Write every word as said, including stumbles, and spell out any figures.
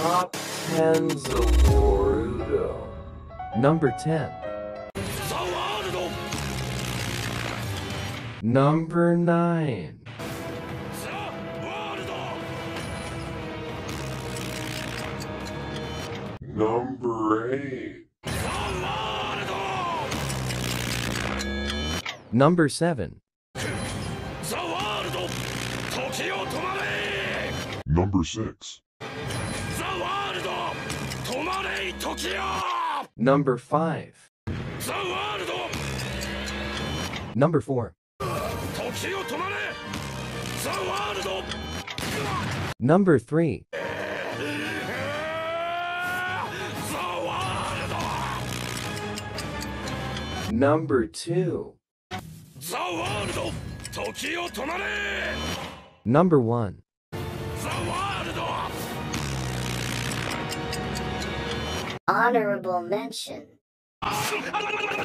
Top ten Z A WARUDO. Number ten. Z A WARUDO. Number nine. Z A WARUDO. Number eight. Z A WARUDO. Number seven. Z A WARUDO. Toki o tomare. Number six. Z A WARUDO. Tomare Toki o. Number five. Z A WARUDO. Number four. Toki o tomare. Z A WARUDO. Number three. Z A WARUDO. Number two. Z A WARUDO. Toki o tomare. Number one. Z A WARUDO. Honorable mention.